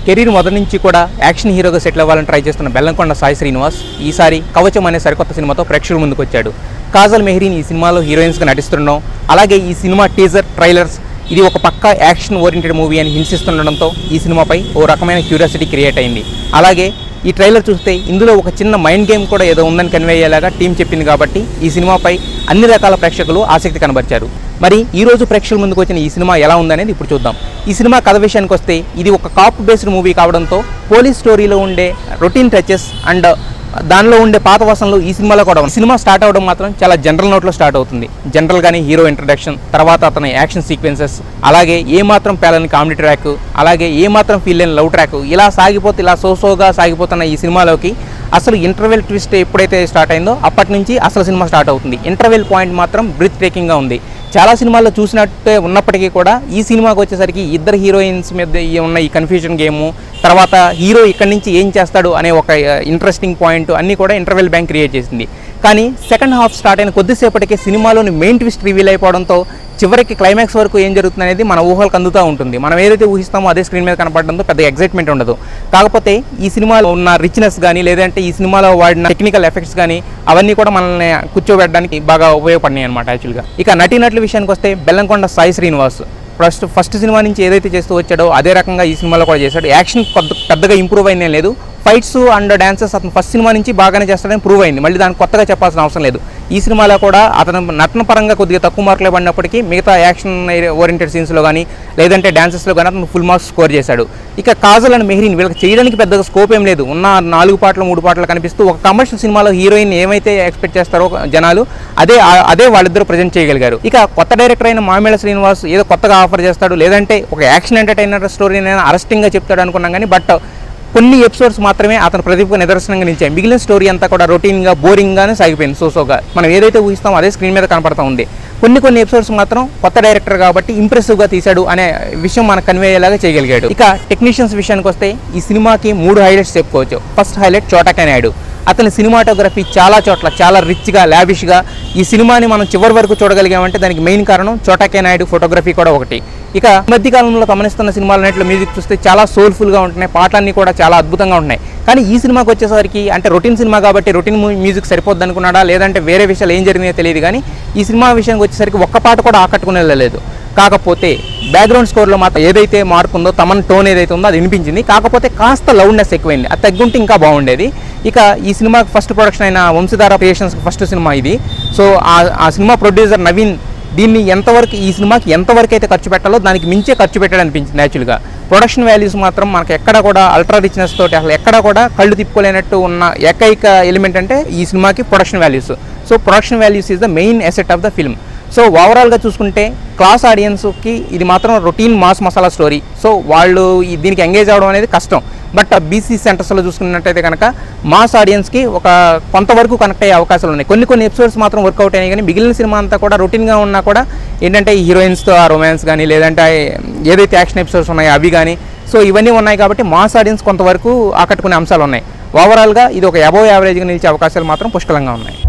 Career మొదటి నుంచి కూడా యాక్షన్ హీరోగా సెటిల్ అవ్వాలని ట్రై చేస్తున్న బెల్లంకొండ సాయి శ్రీనివాస్ ఈసారి కవచం అనే సరికొత్త సినిమాతో ప్రేక్షకుల ముందుకు వచ్చాడు. కాజల్ మెహ్రీన్ ఈ సినిమాలో హీరోయిన్స్గా నటిస్తుండడం, అలాగే ఈ సినిమా టీజర్ ట్రైలర్స్ ఇది ఒక పక్కా యాక్షన్ ఓరియంటెడ్ మూవీ అని హింసిస్తుండడంతో ఈ సినిమాపై ఓ రకమైన క్యూరియాసిటీ క్రియేట్ అయింది. అలాగే ఈ ట్రైలర్ చూస్తే ఇందులో ఒక చిన్న మైండ్ గేమ్ కూడా ఏదో ఉందని కన్వే అయ్యేలాగా టీం చెప్పింది కాబట్టి ఈ సినిమాపై అన్ని రకాల ప్రేక్షకులు ఆసక్తి కనబరిచారు. మరి ఈ రోజు ప్రేక్షకుల ముందుకు వచ్చిన ఈ సినిమా ఎలా ఉందనేది ఇప్పుడు చూద్దాం. ఈ సినిమా కథ విషయానికి వస్తే ఇది ఒక కాప్ బేస్డ్ మూవీ కావడంతో పోలీస్ స్టోరీలో ఉండే రొటీన్ టచెస్ అండ్ దానిలో ఉండే పాత వసంలో ఈ సినిమాలో కూడా సినిమా స్టార్ట్ అవడం మాత్రం చాలా జనరల్ నోట్లో స్టార్ట్ అవుతుంది. జనరల్గానే హీరో ఇంట్రడక్షన్, తర్వాత అతని యాక్షన్ సీక్వెన్సెస్, అలాగే ఏమాత్రం పేలని కామెడీ ట్రాక్, అలాగే ఏమాత్రం ఫీల్ లేని లవ్ ట్రాక్, ఇలా సాగిపోతే ఇలా సోసోగా సాగిపోతున్న ఈ సినిమాలోకి అసలు ఇంటర్వెల్ ట్విస్ట్ ఎప్పుడైతే స్టార్ట్ అయిందో అప్పటి నుంచి అసలు సినిమా స్టార్ట్ అవుతుంది. ఇంటర్వెల్ పాయింట్ మాత్రం బ్రీత్ టేకింగ్గా ఉంది. చాలా సినిమాల్లో చూసినట్టే ఉన్నప్పటికీ కూడా ఈ సినిమాకి వచ్చేసరికి ఇద్దరు హీరోయిన్స్ మీద ఉన్న ఈ కన్ఫ్యూజన్ గేము, తర్వాత హీరో ఇక్కడి నుంచి ఏం చేస్తాడు అనే ఒక ఇంట్రెస్టింగ్ పాయింట్ అన్నీ కూడా ఇంటర్వెల్ బ్యాంక్ క్రియేట్ చేసింది. కానీ సెకండ్ హాఫ్ స్టార్ట్ అయిన కొద్దిసేపటికే సినిమాలోని మెయిన్ ట్విస్ట్ రివీల్ అయిపోవడంతో చివరికి క్లైమాక్స్ వరకు ఏం జరుగుతుంది అనేది మన ఊహలకు అందుతూ ఉంటుంది. మనం ఏదైతే ఊహిస్తామో అదే స్క్రీన్ మీద కనపడడంతో పెద్ద ఎగ్జైట్మెంట్ ఉండదు. కాకపోతే ఈ సినిమాలో ఉన్న రిచ్నెస్ కానీ, లేదంటే ఈ సినిమాలో వాడిన టెక్నికల్ ఎఫెక్ట్స్ కానీ అవన్నీ కూడా మనల్ని కూర్చోబెట్టడానికి బాగా ఉపయోగపడినాయి అనమాట యాక్చువల్గా. ఇక నటీనటుల విషయానికి వస్తే బెల్లంకొండ సాయి శ్రీనివాస్ ఫస్ట్ సినిమా నుంచి ఏదైతే చేస్తూ వచ్చాడో అదే రకంగా ఈ సినిమాలో కూడా చేశాడు. యాక్షన్ పెద్దగా ఇంప్రూవ్ అయినే లేదు. ఫైట్స్ అండ్ డాన్సెస్ అతను ఫస్ట్ సినిమా నుంచి బాగానే చేస్తాడని ప్రూవ్ అయింది. మళ్ళీ దానికి కొత్తగా చెప్పాల్సిన అవసరం లేదు. ఈ సినిమాలో కూడా అతను నటన పరంగా కొద్దిగా తక్కువ మార్కులే పడినప్పటికీ మిగతా యాక్షన్ ఓరియంటెడ్ సీన్స్లో కానీ లేదంటే డాన్సెస్లో కానీ అతను ఫుల్ మార్క్స్ స్కోర్ చేశాడు. ఇక కాజల్ అండ్ మెహ్రీన్ వీళ్ళకి చేయడానికి పెద్దగా స్కోప్ ఏం లేదు. ఉన్న 4 పాటలు 3 పాటలు కనిపిస్తూ ఒక కమర్షియల్ సినిమాలో హీరోయిన్ ఏమైతే ఎక్స్పెక్ట్ చేస్తారో జనాలు అదే వాళ్ళిద్దరూ ప్రజెంట్ చేయగలిగారు. ఇక కొత్త డైరెక్టర్ అయిన మామిళ్ళ శ్రీనివాస్ ఏదో కొత్తగా ఆఫర్ చేస్తాడు, లేదంటే ఒక యాక్షన్ ఎంటర్టైనర్ స్టోరీని అరెస్టింగ్గా చెప్తాడు అనుకున్నాం. కానీ బట్ కొన్ని ఎపిసోడ్స్ మాత్రమే అతని ప్రతిభకు నిదర్శనంగా నిలిచాయి. మిగిలిన స్టోరీ అంతా కూడా రొటీన్గా బోరింగ్గానే సాగిపోయింది. సోసోగా మనం ఏదైతే ఊహిస్తామో అదే స్క్రీన్ మీద కనపడతా ఉంది. కొన్ని ఎపిసోడ్స్ మాత్రం కొత్త డైరెక్టర్ కాబట్టి ఇంప్రెసివ్గా తీశాడు అనే విషయం మనకు కన్వే అయ్యేలాగా చేయగలిగాడు. ఇక టెక్నీషియన్స్ విషయానికి వస్తే ఈ సినిమాకి 3 హైలైట్స్ చెప్పుకోవచ్చు. ఫస్ట్ హైలైట్ చోటా నాయుడు. అతని సినిమాటోగ్రఫీ చాలా చోట్ల చాలా రిచ్గా లావిష్గా ఈ సినిమాని మనం చివరి వరకు చూడగలిగామంటే దానికి మెయిన్ కారణం చోటా నాయుడు ఫోటోగ్రఫీ కూడా ఒకటి. ఇక మధ్యకాలంలో గమనిస్తున్న సినిమాలన్నింటిలో మ్యూజిక్ చూస్తే చాలా సోల్ఫుల్గా ఉంటున్నాయి, పాటలన్నీ కూడా చాలా అద్భుతంగా ఉన్నాయి. కానీ ఈ సినిమాకి వచ్చేసరికి అంటే రొటీన్ సినిమా కాబట్టి రొటీన్ మ్యూజిక్ సరిపోద్ది అనుకున్నాడా, లేదంటే వేరే విషయాలు ఏం జరిగిందో తెలియదు. కానీ ఈ సినిమా విషయానికి వచ్చేసరికి ఒక్క పాట కూడా ఆకట్టుకునే లేదు. కాకపోతే బ్యాక్గ్రౌండ్ స్కోర్లో మాత్రం ఏదైతే మార్పు ఉందో తమన్ టోన్ ఏదైతే ఉందో అది వినిపించింది. కాకపోతే కాస్త లౌడ్నెస్ ఎక్కువైంది, అది తగ్గుంటే ఇంకా బాగుండేది. ఇక ఈ సినిమాకి ఫస్ట్ ప్రొడక్షన్ అయిన వంశధార క్రియేషన్స్ ఫస్ట్ సినిమా ఇది. సో ఆ సినిమా ప్రొడ్యూసర్ నవీన్ దీన్ని ఈ సినిమాకి ఎంతవరకు అయితే ఖర్చు పెట్టాలో దానికి మించే ఖర్చు పెట్టాడు అనిపించింది యాక్చువల్గా. ప్రొడక్షన్ వాల్యూస్ మాత్రం మనకి ఎక్కడ కూడా అల్ట్రా రిచ్నెస్ తోటి అసలు ఎక్కడ కూడా కళ్ళు తిప్పుకోలేనట్టు ఉన్న ఏకైక ఎలిమెంట్ అంటే ఈ సినిమాకి production values. So production values is the main asset of the film. So ఓవరాల్గా చూసుకుంటే క్లాస్ ఆడియన్స్కి ఇది మాత్రం routine mass masala story. So వాళ్ళు దీనికి ఎంగేజ్ అవ్వడం అనేది కష్టం. బట్ బీసీ సెంటర్స్లో చూసుకున్నట్టయితే కనుక మాస్ ఆడియన్స్కి ఒక కొంతవరకు కనెక్ట్ అయ్యే అవకాశాలు ఉన్నాయి. కొన్ని ఎపిసోడ్స్ మాత్రం వర్కౌట్ అయినాయి. కానీ మిగిలిన సినిమా అంతా కూడా రొటీన్గా ఉన్నా కూడా ఏంటంటే ఈ హీరోయిన్స్తో ఆ రొమాన్స్ కానీ లేదంటే ఏదైతే యాక్షన్ ఎపిసోడ్స్ ఉన్నాయో అవి కానీ సో ఇవన్నీ ఉన్నాయి కాబట్టి మాస్ ఆడియన్స్ కొంతవరకు ఆకట్టుకునే అంశాలు ఉన్నాయి. ఓవరాల్గా ఇది ఒక అబోవ్ యావరేజ్గా నిలిచే అవకాశాలు మాత్రం పుష్కలంగా ఉన్నాయి.